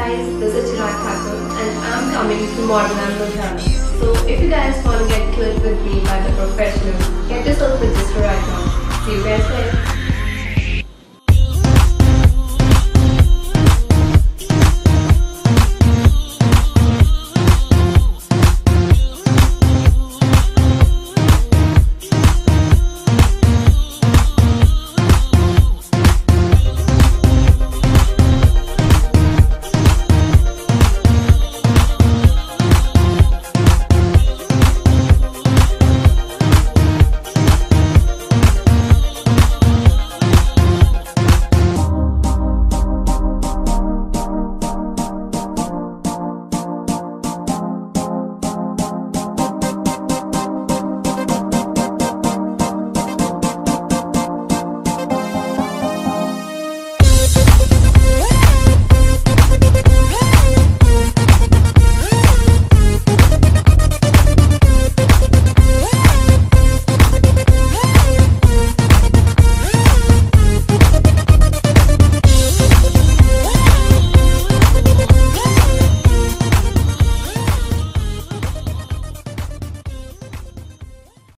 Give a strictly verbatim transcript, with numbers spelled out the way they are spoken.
guys, this is Thakur and I'm coming to Modern and Ludhiana. So if you guys want to get clipped with me by the professionals, get yourself registered right now. See you guys later.